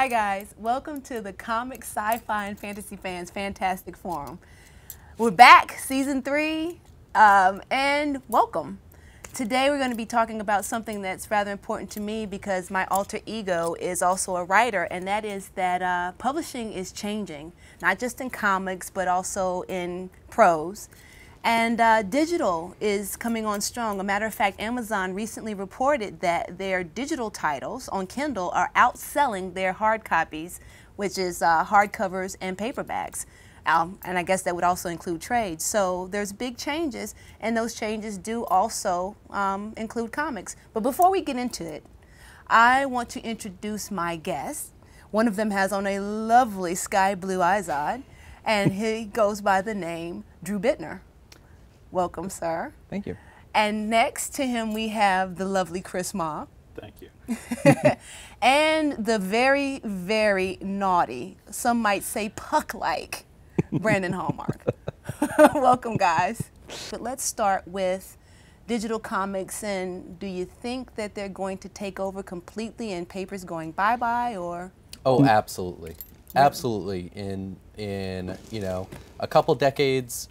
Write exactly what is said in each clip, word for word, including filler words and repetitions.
Hi guys, welcome to the Comic, Sci-Fi, and Fantasy Fans Fantastic Forum. We're back, season three, um, and welcome. Today we're going to be talking about something that's rather important to me because my alter ego is also a writer, and that is that uh, publishing is changing, not just in comics, but also in prose. And uh, digital is coming on strong. A matter of fact, Amazon recently reported that their digital titles on Kindle are outselling their hard copies, which is uh, hardcovers and paperbacks. Um, and I guess that would also include trades. So there's big changes, and those changes do also um, include comics. But before we get into it, I want to introduce my guests. One of them has on a lovely sky blue Izod, and he goes by the name Drew Bittner. Welcome, sir. Thank you. And next to him, we have the lovely Chris Ma. Thank you. And the very, very naughty, some might say puck-like, Brandon Hallmark. Welcome, guys. But let's start with digital comics. And do you think that they're going to take over completely and paper's going bye-bye, or? Oh, absolutely. Absolutely. In, in, you know, a couple decades,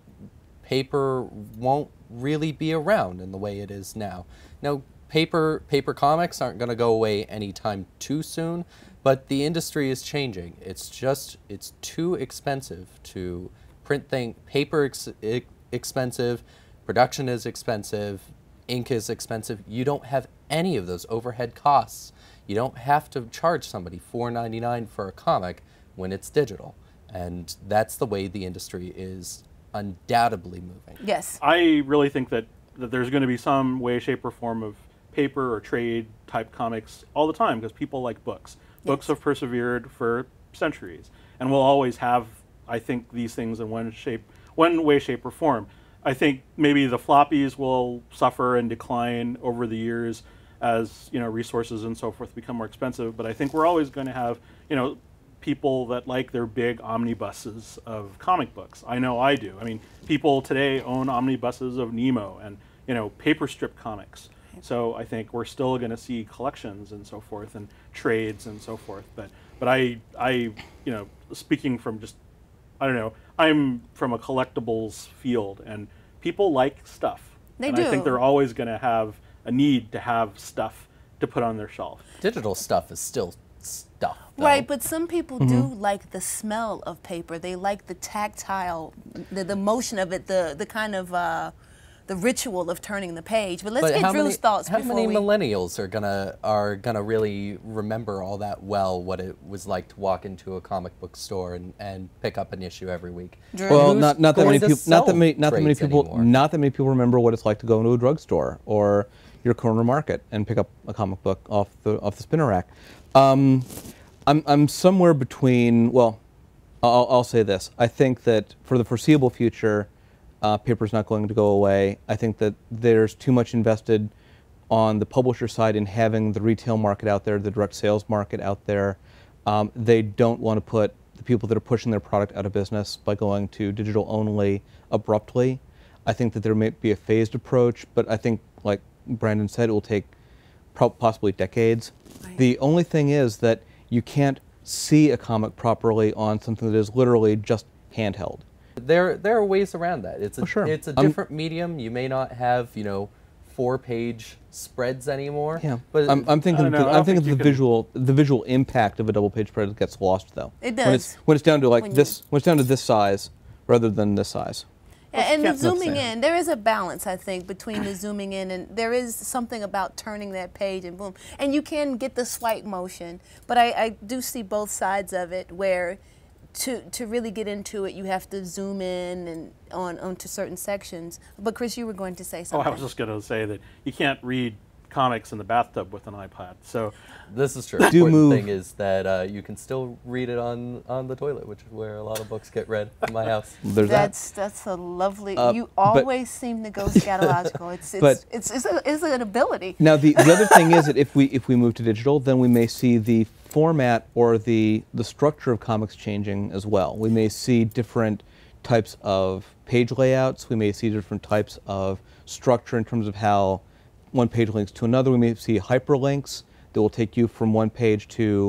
paper won't really be around in the way it is now. Now, paper paper comics aren't going to go away anytime too soon, but the industry is changing. It's just, it's too expensive to print things. Paper is ex expensive, production is expensive, ink is expensive. You don't have any of those overhead costs. You don't have to charge somebody four ninety-nine for a comic when it's digital. And that's the way the industry is undoubtedly moving. Yes. I really think that, that there's going to be some way, shape, or form of paper or trade type comics all the time because people like books. Yes. Books have persevered for centuries, and we'll always have, I think, these things in one shape, one way, shape, or form. I think maybe the floppies will suffer and decline over the years as, you know, resources and so forth become more expensive. But I think we're always going to have, you know, people that like their big omnibuses of comic books. I know I do. I mean, people today own omnibuses of Nemo and, you know, paper strip comics. So I think we're still going to see collections and so forth and trades and so forth. But but I I you know, speaking from just, I don't know, I'm from a collectibles field, and people like stuff. They and do. I think they're always going to have a need to have stuff to put on their shelf. Digital stuff is still stuff, though. Right, but some people Mm-hmm. do like the smell of paper. They like the tactile, the, the motion of it, the the kind of uh, the ritual of turning the page. But let's But get how Drew's many, thoughts how before many we. millennials are gonna are gonna really remember all that well, what it was like to walk into a comic book store and, and pick up an issue every week? Drew? Well, Who's not not that going many to people. Not that sell many. Not that many trades people. anymore? Not that many people remember what it's like to go into a drugstore or your corner market and pick up a comic book off the off the spinner rack. Um, I'm I'm somewhere between. Well, I'll I'll say this. I think that for the foreseeable future, uh, paper's not going to go away. I think that there's too much invested on the publisher side in having the retail market out there, the direct sales market out there. Um, they don't want to put the people that are pushing their product out of business by going to digital only abruptly. I think that there may be a phased approach, but I think, like Brandon said, it will take pro possibly decades. Right. The only thing is that you can't see a comic properly on something that is literally just handheld. There, there are ways around that. It's a, Oh, sure. it's a Um, different medium. You may not have, you know, four-page spreads anymore. Yeah, but I'm, I'm thinking. I don't Of, know, I I'm don't thinking think of the you can- visual, the visual impact of a double-page spread gets lost, though. It When it's does. when it's down to like When you- this, when it's down to this size rather than this size. Yeah, and the Can't- zooming say. in, there is a balance, I think, between the zooming in, and there is something about turning that page and boom. And you can get the swipe motion, but I, I do see both sides of it where to to really get into it, you have to zoom in and on onto certain sections. But Chris, you were going to say Oh, something. I was just going to say that you can't read comics in the bathtub with an iPad. So This is true. The Do important move. thing is that uh, you can still read it on, on the toilet, which is where a lot of books get read in my house. There's That's that's a lovely. Uh, you but- always seem to go scatological. It's it's But- it's it's, a, it's an ability. that. Now the, the other thing is that if we if we move to digital, then we may see the format or the the structure of comics changing as well. We may see different types of page layouts. We may see different types of structure in terms of how one page links to another. We may see hyperlinks that will take you from one page to,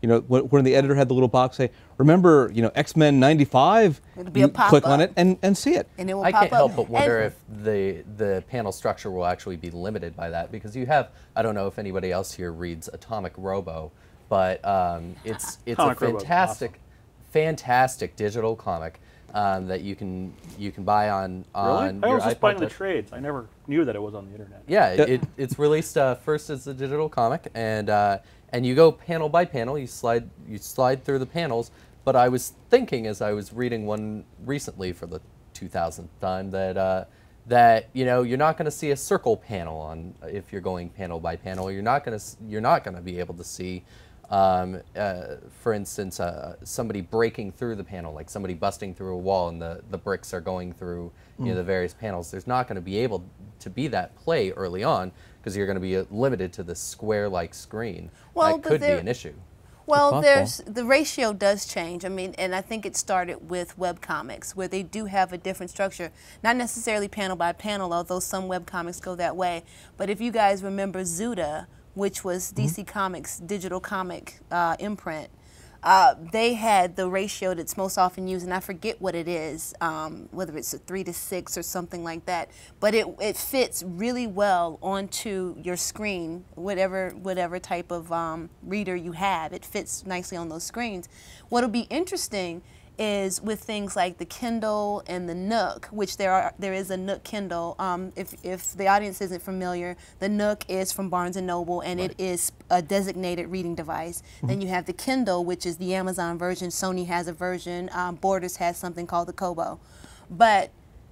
You know, when, when the editor had the little box say, remember, you know, X-Men ninety-five, It'll be you a pop click up. on it and, and see it. And it will I pop can't up. help but wonder And- if the the panel structure will actually be limited by that, because you have, I don't know if anybody else here reads Atomic Robo, but um, it's it's Atomic a Robo's fantastic, awesome. fantastic digital comic um, that you can you can buy on on Really? I your was just iPod buying the Touch. trades. I never knew that it was on the internet. Yeah, Yeah. it, it, it's released uh, first as a digital comic, and uh, and you go panel by panel. You slide you slide through the panels. But I was thinking as I was reading one recently for the two thousandth time that uh, that you know you're not going to see a circle panel on if you're going panel by panel. You're not going to you're not going to be able to see, um, uh, for instance, uh, somebody breaking through the panel, like somebody busting through a wall, and the the bricks are going through you know the various panels. There's not going to be able to be that play early on because you're going to be uh, limited to this square-like screen. Well, that but could be there- an issue. Well, possible. there's the ratio does change. I mean, and I think it started with webcomics, where they do have a different structure, not necessarily panel by panel, although some webcomics go that way. But if you guys remember Zuda, which was D C Comics' digital comic uh, imprint, uh, they had the ratio that's most often used, and I forget what it is, um, whether it's a three to six or something like that. But it it fits really well onto your screen, whatever whatever type of um, reader you have. It fits nicely on those screens. What'll be interesting is with things like the Kindle and the Nook, which there are there is a Nook Kindle. Um, if if the audience isn't familiar, the Nook is from Barnes and Noble, and Right. it is a designated reading device. Then you have the Kindle, which is the Amazon version. Sony has a version. Um, Borders has something called the Kobo, but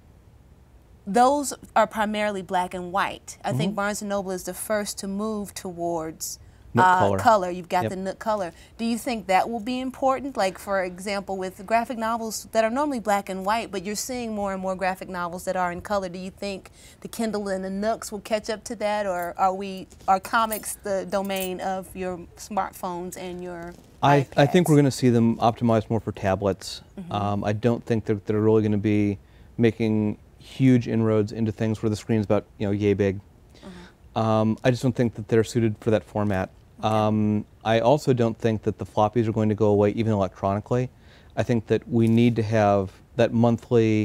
those are primarily black and white. I think Barnes and Noble is the first to move towards Nook uh, color. You've got Yep. the Nook color. Do you think that will be important? Like, for example, with graphic novels that are normally black and white, but you're seeing more and more graphic novels that are in color. Do you think the Kindle and the Nooks will catch up to that, or are we are comics the domain of your smartphones and your I, I think iPads? we're going to see them optimized more for tablets. Um, I don't think that they're really going to be making huge inroads into things where the screen's about you know yay big. Um, I just don't think that they're suited for that format. Um, I also don't think that the floppies are going to go away even electronically. I think that we need to have that monthly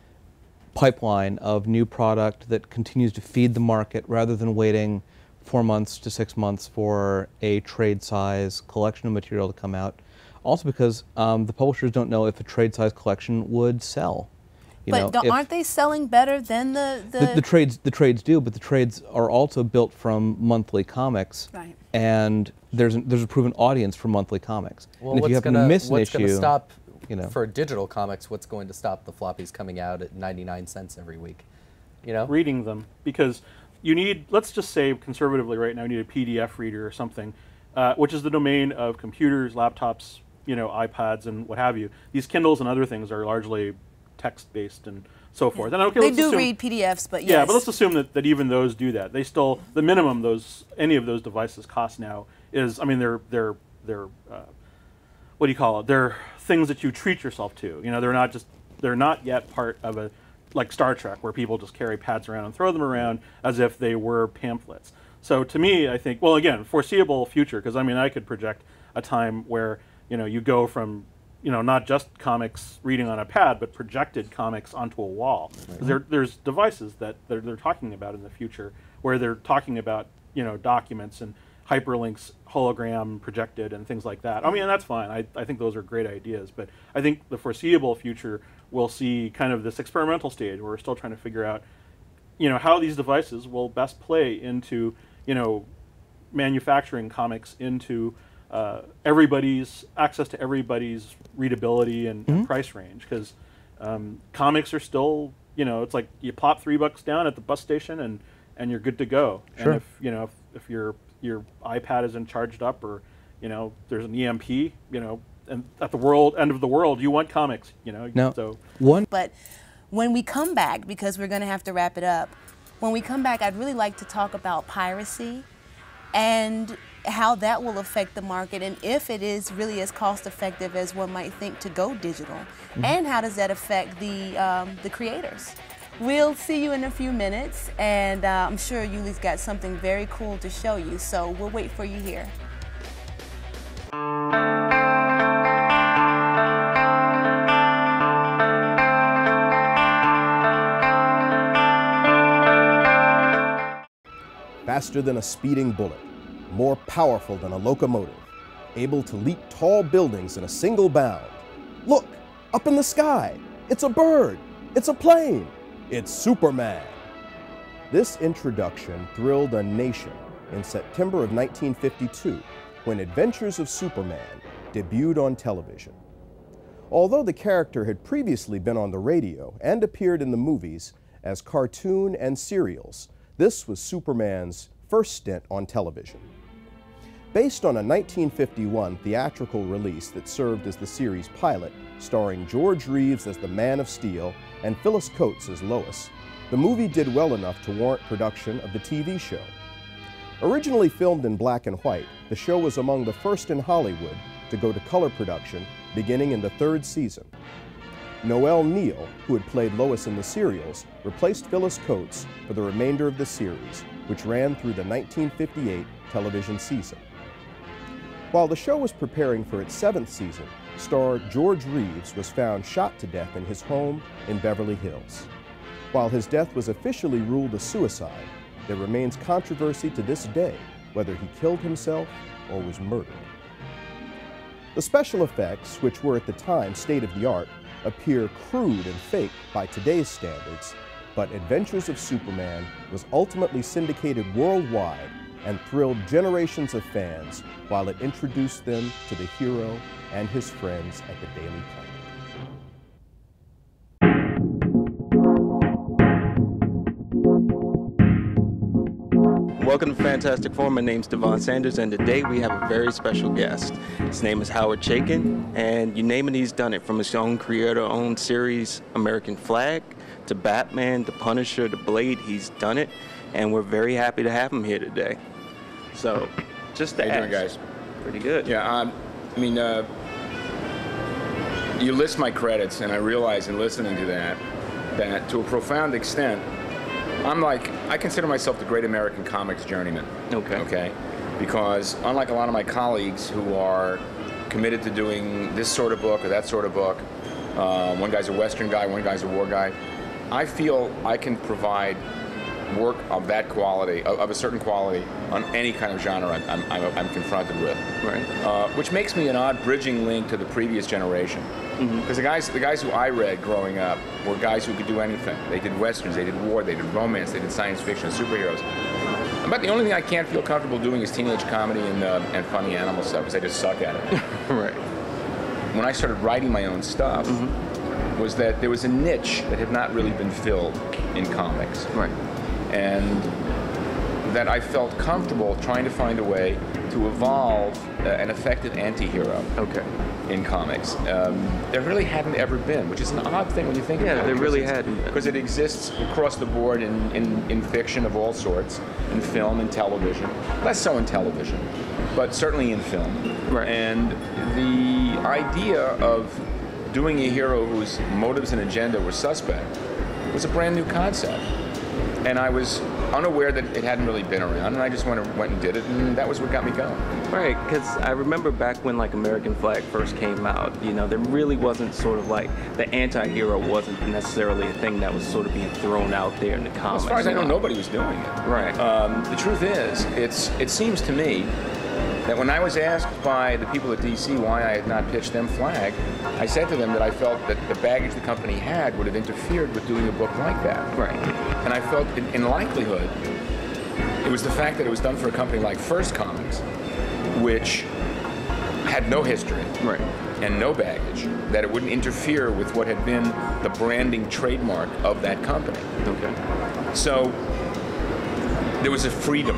pipeline of new product that continues to feed the market rather than waiting four months to six months for a trade size collection of material to come out. Also because um, the publishers don't know if a trade size collection would sell. You But know, don't, if- aren't they selling better than the the, the, the trades the trades do, but the trades are also built from monthly comics, Right. and there's a, there's a proven audience for monthly comics. Well, and if what's you happen gonna to miss an what's issue, gonna stop you know, for digital comics? What's going to stop the floppies coming out at ninety-nine cents every week? You know, Reading them, because you need, let's just say conservatively right now, you need a P D F reader or something, uh, which is the domain of computers, laptops, you know, iPads, and what have you. These Kindles and other things are largely text-based and so forth. And okay, they let's do assume, read P D Fs, but yes. Yeah, but let's assume that, that even those do that. They still, the minimum those any of those devices cost now is, I mean, they're they're they're uh, what do you call it? They're things that you treat yourself to. You know, they're not just they're not yet part of a like Star Trek where people just carry pads around and throw them around as if they were pamphlets. So to me, I think, well, again, foreseeable future, because I mean, I could project a time where you know you go from you know, not just comics reading on a pad, but projected comics onto a wall. Right. There, there's devices that they're, they're talking about in the future where they're talking about, you know, documents and hyperlinks, hologram projected and things like that. I mean, that's fine. I, I think those are great ideas. But I think the foreseeable future will see kind of this experimental stage where we're still trying to figure out, you know, how these devices will best play into, you know, manufacturing comics into Uh, everybody's access to everybody's readability and, Mm-hmm. and price range, because um, comics are still, you know, it's like you plop three bucks down at the bus station and and you're good to go. Sure. And if you know if, if your your iPad isn't charged up, or you know there's an E M P, you know, and at the world end of the world, you want comics, you know. Now, so one But when we come back, because we're going to have to wrap it up, when we come back, I'd really like to talk about piracy and how that will affect the market, and if it is really as cost effective as one might think to go digital, mm-hmm. and how does that affect the um, the creators. We'll see you in a few minutes, and uh, I'm sure Yuli's got something very cool to show you, so we'll wait for you here. Faster than a speeding bullet, more powerful than a locomotive, able to leap tall buildings in a single bound. Look, up in the sky, it's a bird, it's a plane, it's Superman. This introduction thrilled a nation in September of nineteen fifty-two, when Adventures of Superman debuted on television. Although the character had previously been on the radio and appeared in the movies as cartoon and serials, this was Superman's first stint on television. Based on a nineteen fifty-one theatrical release that served as the series pilot, starring George Reeves as the Man of Steel and Phyllis Coates as Lois, the movie did well enough to warrant production of the T V show. Originally filmed in black and white, the show was among the first in Hollywood to go to color production beginning in the third season. Noel Neill, who had played Lois in the serials, replaced Phyllis Coates for the remainder of the series, which ran through the nineteen fifty-eight television season. While the show was preparing for its seventh season, star George Reeves was found shot to death in his home in Beverly Hills. While his death was officially ruled a suicide, there remains controversy to this day whether he killed himself or was murdered. The special effects, which were at the time state-of-the-art, appear crude and fake by today's standards, but Adventures of Superman was ultimately syndicated worldwide and thrilled generations of fans while it introduced them to the hero and his friends at the Daily Planet. Welcome to Fantastic Four. My name's Devon Sanders, and today we have a very special guest. His name is Howard Chaykin, and you name it, he's done it. From his own creator-owned series, American Flag, to Batman, to Punisher, to Blade, he's done it, and we're very happy to have him here today. So, just to How you doing, ask. guys? Pretty good. Yeah, um, I mean, uh, you list my credits, and I realize in listening to that, that to a profound extent, I'm like, I consider myself the great American comics journeyman. Okay. Okay? Because unlike a lot of my colleagues who are committed to doing this sort of book or that sort of book, uh, one guy's a Western guy, one guy's a war guy, I feel I can provide work of that quality, of, of a certain quality, on any kind of genre I'm, I'm, I'm confronted with. Right. Uh, which makes me an odd bridging link to the previous generation. Because mm-hmm. the guys, the guys who I read growing up were guys who could do anything. They did westerns, they did war, they did romance, they did science fiction, superheroes. But the only thing I can't feel comfortable doing is teenage comedy and, uh, and funny animal stuff, because I just suck at it. Right. When I started writing my own stuff, mm-hmm. was that there was a niche that had not really been filled in comics. Right. And that I felt comfortable trying to find a way to evolve uh, an effective anti-hero. Okay. In comics. Um, there really hadn't ever been, which is an odd thing when you think yeah, about it. Yeah, there really hadn't. Because it exists across the board in, in, in fiction of all sorts, in film and television. Less so in television, but certainly in film. Right. And the idea of doing a hero whose motives and agenda were suspect was a brand new concept. And I was unaware that it hadn't really been around, and I just went, went and did it, and that was what got me going. Right, because I remember back when like American Flag first came out, you know, there really wasn't sort of like, the anti-hero wasn't necessarily a thing that was sort of being thrown out there in the comics. As far as I know, nobody was doing it. Right. Um, the truth is, it's it seems to me that when I was asked by the people at D C why I had not pitched them Flag, I said to them that I felt that the baggage the company had would have interfered with doing a book like that. Right. And I felt, in, in likelihood, it was the fact that it was done for a company like First Comics, which had no history right. and no baggage, that it wouldn't interfere with what had been the branding trademark of that company. Okay. So there was a freedom,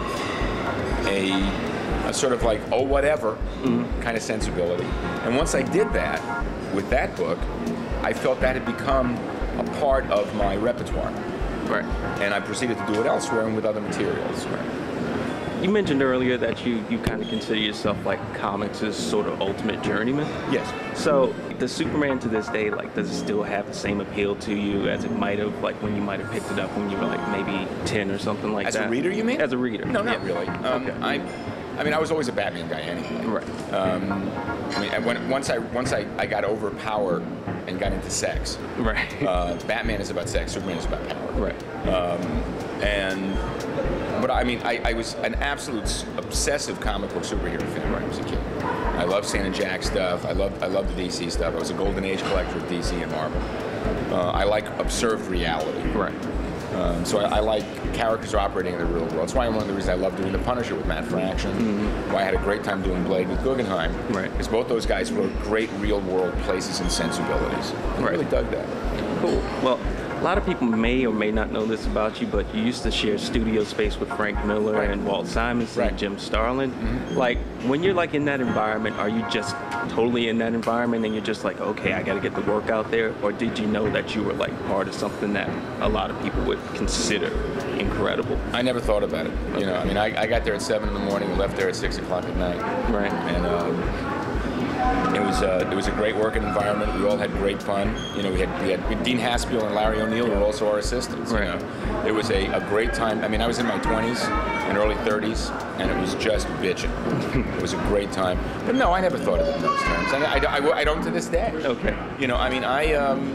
a, a sort of like, oh, whatever mm-hmm. kind of sensibility. And once I did that with that book, I felt that had become a part of my repertoire. Right. And I proceeded to do it elsewhere and with other materials. Right. You mentioned earlier that you, you kind of consider yourself like comics' sort of ultimate journeyman. Yes. So does Superman to this day, like, does it still have the same appeal to you as it might have, like when you might have picked it up when you were like maybe ten or something like As that? As a reader, you mean? As a reader. No, not yeah. really. Um, okay. I, I mean, I was always a Batman guy anyway. Right. Um, I mean, and when, once I once I, I got over power and got into sex. Right. Uh, Batman is about sex. Superman is about power. Right. Um, and but I mean, I, I was an absolute s- obsessive comic book superhero fan when I was a kid. I loved Stan and Jack stuff. I loved I loved the D C stuff. I was a Golden Age collector of D C and Marvel. Uh, I like observed reality. Right. Um, so I, I like characters operating in the real world. That's why one of the reasons I love doing The Punisher with Matt Fraction. Mm-hmm. Why I had a great time doing Blade with Guggenheim. Right. Because both those guys wrote great real world places and sensibilities. I Right. really dug that. Cool. Well, a lot of people may or may not know this about you, but you used to share studio space with Frank Miller Right. and Walt Simonson Right. and Jim Starlin. Mm-hmm. Like, when you're like in that environment, are you just totally in that environment and you're just like, okay, I got to get the work out there? Or did you know that you were like part of something that a lot of people would consider incredible? I never thought about it. You know, I mean, I, I got there at seven in the morning and left there at six o'clock at night. Right. And um, it was uh, it was a great working environment. We all had great fun. You know, we had we had Dean Haspiel and Larry O'Neill were also our assistants. Right. You know, it was a, a great time. I mean, I was in my twenties and early thirties, and it was just bitching. It was a great time. But no, I never thought of it in those terms. And I, I, I, I don't to this day. Okay. You know, I mean, I. Um,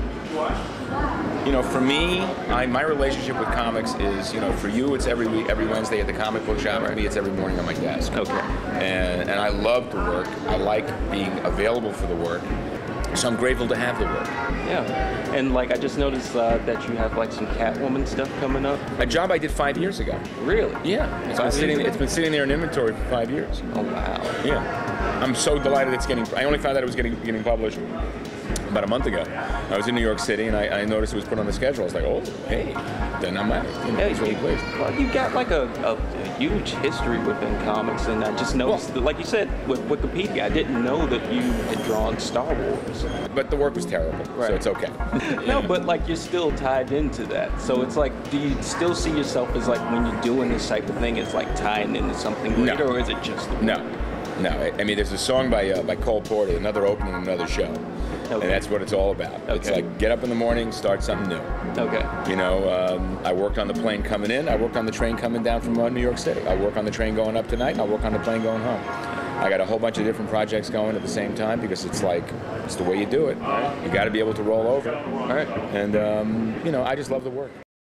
You know, for me, I, my relationship with comics is, you know, for you it's every week, every Wednesday at the comic book shop. For me, it's every morning on my desk. Okay. And and I love the work. I like being available for the work. So I'm grateful to have the work. Yeah. And like, I just noticed uh, that you have like some Catwoman stuff coming up. A job I did five years ago. Really? Yeah. It's been sitting. It's been sitting there in inventory for five years. Oh, wow. Yeah. I'm so delighted it's getting. I only found out it was getting getting published about a month ago. I was in New York City and I, I noticed it was put on the schedule. I was like, oh, hey, then I'm out. You know, I was really pleased. Well, you got like a, a, a huge history within comics, and I just noticed, that, like you said, with Wikipedia, I didn't know that you had drawn Star Wars. But the work was terrible, Right. so it's okay. No, but like you're still tied into that. So it's like, do you still see yourself as like when you're doing this type of thing, it's like tying into something No. greater, or is it just the No, no. I, I mean, there's a song by uh, by Cole Porter, Another Opening, Another Show. Okay. And that's what it's all about. It's Okay. like, get up in the morning, start something new. Okay. You know, um, I worked on the plane coming in. I worked on the train coming down from uh, New York City. I work on the train going up tonight, and I work on the plane going home. I got a whole bunch of different projects going at the same time because it's like, it's the way you do it. You got to be able to roll over. All right. And, um, you know, I just love the work.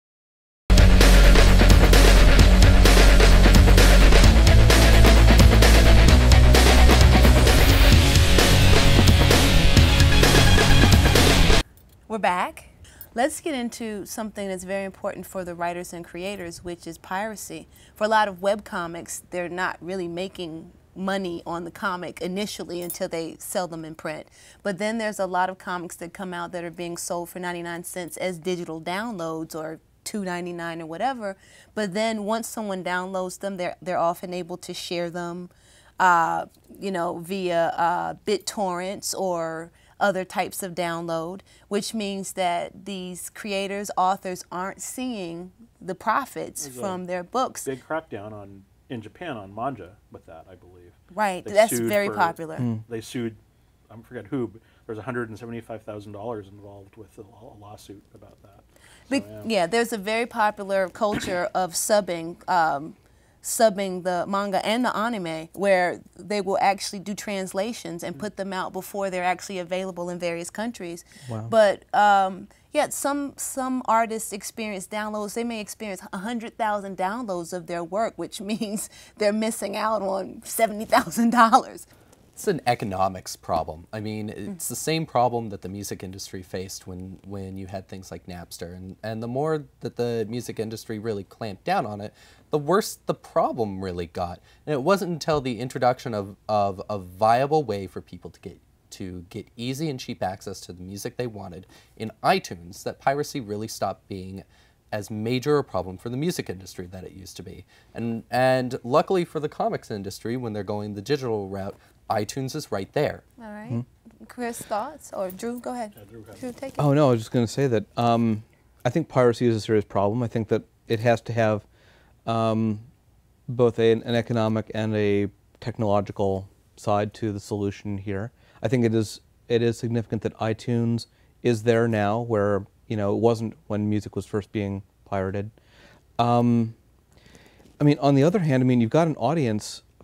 We're back. Let's get into something that's very important for the writers and creators, which is piracy. For a lot of webcomics, they're not really making money on the comic initially until they sell them in print. But then there's a lot of comics that come out that are being sold for ninety-nine cents as digital downloads or two ninety-nine or whatever. But then once someone downloads them, they're, they're often able to share them, uh, you know, via uh, BitTorrents or other types of download, which means that these creators, authors aren't seeing the profits There's from a their books. Big crackdown on in Japan on manga with that, I believe. Right, They that's sued very for- popular. They sued, I forget who, but there's one hundred seventy-five thousand dollars involved with a a lawsuit about that. So, Be- yeah. yeah, there's a very popular culture of subbing, um, subbing the manga and the anime, where they will actually do translations and put them out before they're actually available in various countries. Wow. But um, yeah, some some artists experience downloads. They may experience one hundred thousand downloads of their work, which means they're missing out on seventy thousand dollars. It's an economics problem. I mean, it's the same problem that the music industry faced when, when you had things like Napster. And, and the more that the music industry really clamped down on it, the worse the problem really got. And it wasn't until the introduction of, of a viable way for people to get to get easy and cheap access to the music they wanted in iTunes that piracy really stopped being as major a problem for the music industry that it used to be. And, and luckily for the comics industry, when they're going the digital route, iTunes is right there. All right. Chris, thoughts? Or Drew, go ahead. Drew, go ahead. Drew, take it. Oh no, I was just going to say that um, I think piracy is a serious problem. I think that it has to have um, both a, an economic and a technological side to the solution here. I think it is it is significant that iTunes is there now, where you know it wasn't when music was first being pirated. Um, I mean, on the other hand, I mean you've got an audience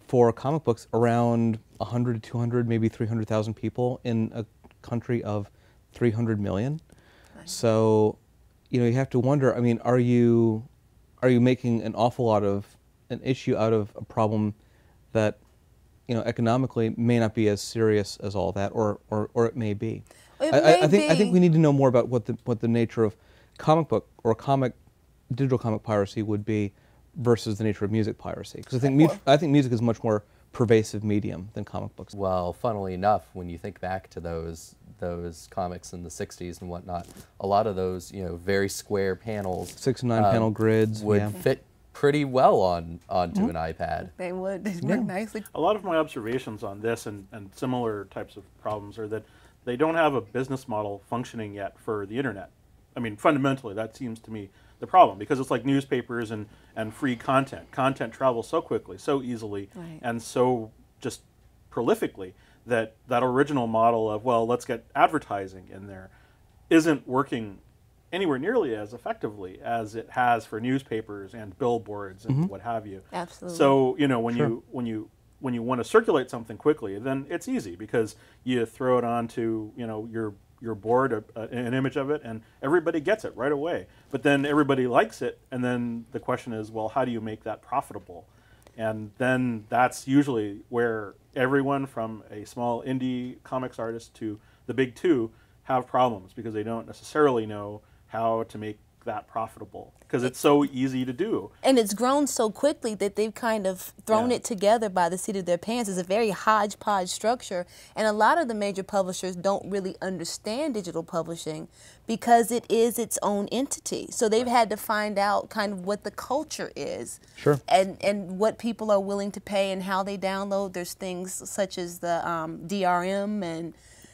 for comic books around one hundred to two hundred, maybe three hundred thousand people in a country of three hundred million. Nice. So, you know, you have to wonder, I mean, are you, are you making an awful lot of an issue out of a problem that, you know, economically may not be as serious as all that, or, or, or it may be. It I, may I think be. I think we need to know more about what the what the nature of comic book or comic digital comic piracy would be versus the nature of music piracy. Because I think mu I think music is a much more pervasive medium than comic books. Well, funnily enough, when you think back to those those comics in the sixties and whatnot, a lot of those, you know, very square panels, six and nine um, panel grids, would yeah. fit pretty well on onto Mm-hmm. an iPad. They would. They Yeah. work nicely. A lot of my observations on this and, and similar types of problems are that they don't have a business model functioning yet for the internet. I mean, fundamentally, that seems to me the problem, because it's like newspapers and, and free content. Content travels so quickly, so easily, Right. and so just prolifically that that original model of, well, let's get advertising in there isn't working anywhere nearly as effectively as it has for newspapers and billboards and Mm-hmm. what have you. Absolutely. So, you know, when Sure. you when you when you want to circulate something quickly, then it's easy because you throw it onto, you know, your your board, a, a, an image of it, and everybody gets it right away. But then everybody likes it, and then the question is, well, how do you make that profitable? And then that's usually where everyone from a small indie comics artist to the big two have problems, because they don't necessarily know how to make that profitable, because it's so easy to do. And it's grown so quickly that they've kind of thrown Yeah. it together by the seat of their pants. It's a very hodgepodge structure, and a lot of the major publishers don't really understand digital publishing because it is its own entity. So they've had to find out kind of what the culture is, Sure. and and what people are willing to pay and how they download. There's things such as the um, D R M and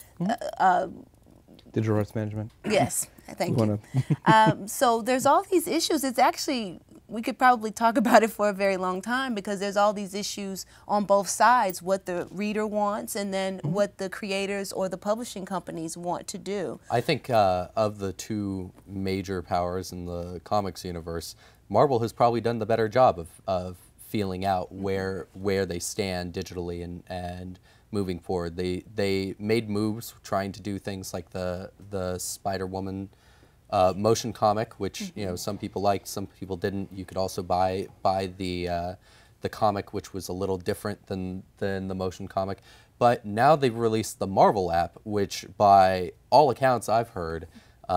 Digital rights management. yes, thank You you. wanna- um, so there's all these issues. It's actually, we could probably talk about it for a very long time, because there's all these issues on both sides, what the reader wants and then Mm-hmm. what the creators or the publishing companies want to do. I think uh, of the two major powers in the comics universe, Marvel has probably done the better job of, of feeling out where where they stand digitally and, and moving forward. They they made moves trying to do things like the the Spider-Woman uh, motion comic, which mm-hmm. you know, some people liked, some people didn't. You could also buy buy the uh, the comic, which was a little different than than the motion comic. But now they've released the Marvel app, which by all accounts I've heard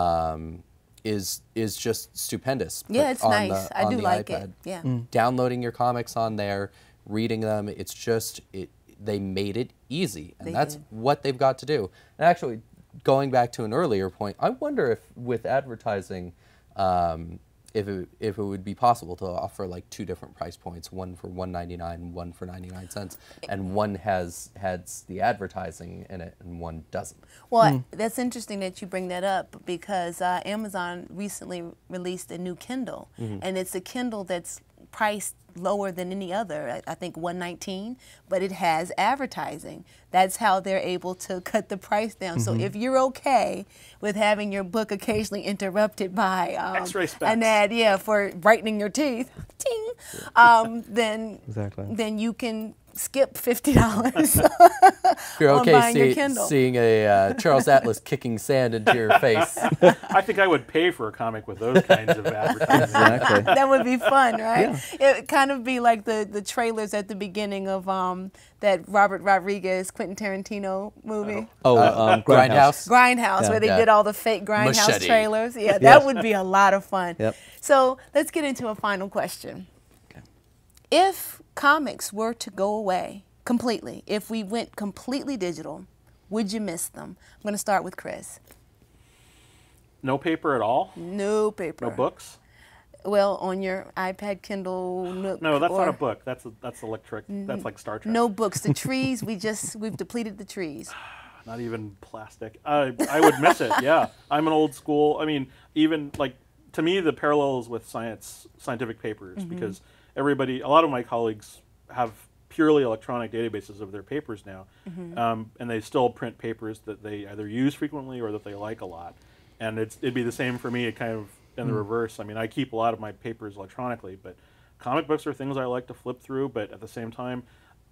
um, is is just stupendous. Yeah, But it's on nice. the- I on do the like it. iPad. Yeah. Downloading your comics on there, reading them, it's just, it. They made it easy, and They that's did. what they've got to do. And actually, going back to an earlier point, I wonder if with advertising, um, if it, if it would be possible to offer like two different price points, one for one ninety-nine, one for ninety-nine cents, and one has has the advertising in it, and one doesn't. Well, that's interesting that you bring that up, because uh, Amazon recently released a new Kindle, and it's a Kindle that's priced lower than any other, I, I think one nineteen, but it has advertising. That's how they're able to cut the price down. So if you're okay with having your book occasionally interrupted by um, X-ray specs. an ad, yeah, for brightening your teeth, ting, um, then Exactly. then you can skip fifty dollars. If you're on okay buying your see, Kindle. seeing a uh, Charles Atlas kicking sand into your face, I think I would pay for a comic with those kinds of advertising. Exactly. That would be fun, right? Yeah. It would kind of be like the, the trailers at the beginning of um, that Robert Rodriguez, Quentin Tarantino movie, Oh, Uh, um, Grindhouse. Grindhouse, Yeah. where they Yeah. did all the fake Grindhouse Machete. trailers. Yeah, that Yes. would be a lot of fun. Yep. So let's get into a final question. Okay. If comics were to go away completely, if we went completely digital, would you miss them? I'm going to start with Chris. No paper at all? No paper. No books? Well, on your iPad, Kindle, Nook. No, that's or not a book. That's a, that's electric. That's like Star Trek. No books. The trees, we just, we've depleted the trees. Not even plastic. I I would miss it. Yeah, I'm an old school. I mean, even like to me, the parallels with science, scientific papers, because everybody, a lot of my colleagues have purely electronic databases of their papers now, um, and they still print papers that they either use frequently or that they like a lot. And it's it'd be the same for me. It kind of in the reverse. I mean, I keep a lot of my papers electronically, but comic books are things I like to flip through. But at the same time,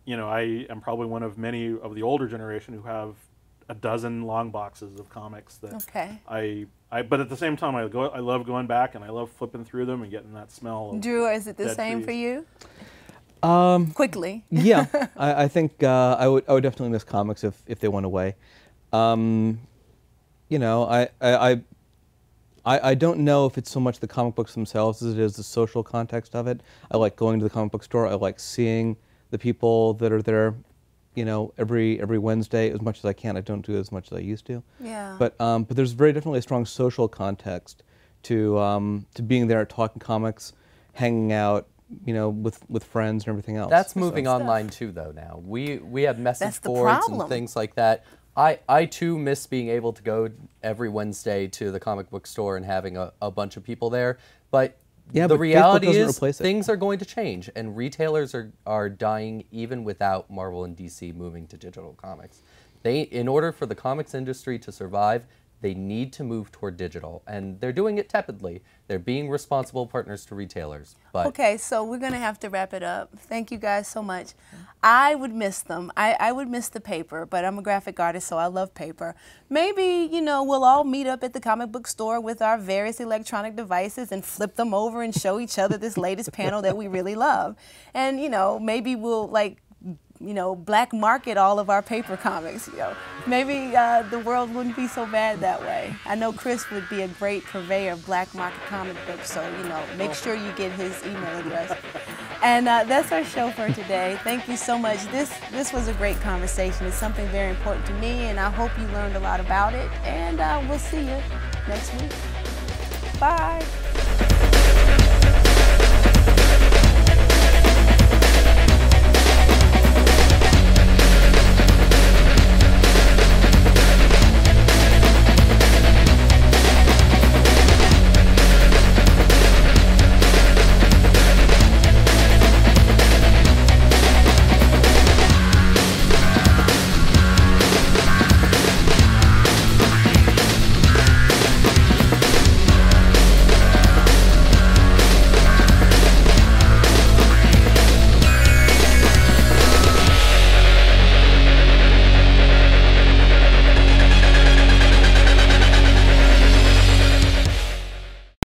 you know, I am probably one of many of the older generation who have a dozen long boxes of comics that Okay. I, I, but at the same time, I go, I love going back and I love flipping through them and getting that smell. Of Drew, is it the dead same for trees. you? Um, Quickly. yeah, I, I think uh, I would I would definitely miss comics if, if they went away. Um, you know, I, I I I don't know if it's so much the comic books themselves as it is the social context of it. I like going to the comic book store. I like seeing the people that are there, you know, every every Wednesday as much as I can. I don't do it as much as I used to. Yeah. But um, but there's very definitely a strong social context to um, to being there, talking comics, hanging out, you know, with, with friends and everything else. That's moving stuff. online too, though. Now we we have message That's the boards problem. and things like that. I I too miss being able to go every Wednesday to the comic book store and having a, a bunch of people there. But Yeah, the but Facebook reality doesn't is replace it. things are going to change, and retailers are are dying even without Marvel and D C moving to digital comics. They, in order for the comics industry to survive, they need to move toward digital, and they're doing it tepidly. They're being responsible partners to retailers. But Okay, so we're going to have to wrap it up. Thank you guys so much. I would miss them. I, I would miss the paper, but I'm a graphic artist, so I love paper. Maybe, you know, we'll all meet up at the comic book store with our various electronic devices and flip them over and show each other this latest panel that we really love. And, you know, maybe we'll, like, you know, black market all of our paper comics, you know. Maybe uh, the world wouldn't be so bad that way. I know Chris would be a great purveyor of black market comic books, so, you know, make sure you get his email address. And uh, that's our show for today. Thank you so much. This, this was a great conversation. It's something very important to me, and I hope you learned a lot about it. And uh, we'll see you next week. Bye.